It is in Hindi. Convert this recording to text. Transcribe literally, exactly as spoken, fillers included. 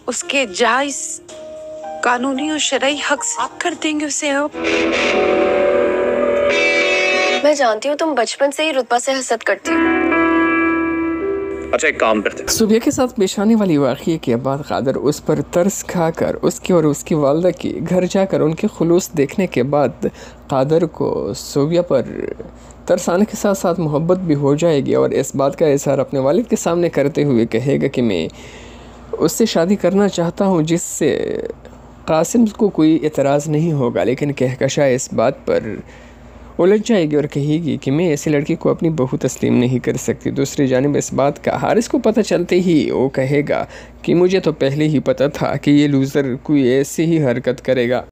उसके जायज कानूनी और शरई हक से कर देंगे उसे। अब मैं जानती हूँ तुम बचपन से ही रुतबा से हसद करती हो। अच्छा एक काम करते हैं। सुबिया के साथ पेश आने वाली वाक़ये के बाद कादर उस पर तरस खाकर उसकी और उसकी वालदा की घर जाकर उनके खुलूस देखने के बाद कादर को सुबिया पर तरस आने के साथ साथ मोहब्बत भी हो जाएगी और इस बात का इजहार अपने वालिद के सामने करते हुए कहेगा कि मैं उससे शादी करना चाहता हूँ, जिससे कासिम को कोई एतराज़ नहीं होगा। लेकिन कहकशा इस बात पर उलझ जाएगी और कहेगी कि मैं ऐसी लड़की को अपनी बहू तस्लीम नहीं कर सकती। दूसरी जानिब इस बात का हारिस को पता चलते ही वो कहेगा कि मुझे तो पहले ही पता था कि ये लूज़र कोई ऐसी ही हरकत करेगा।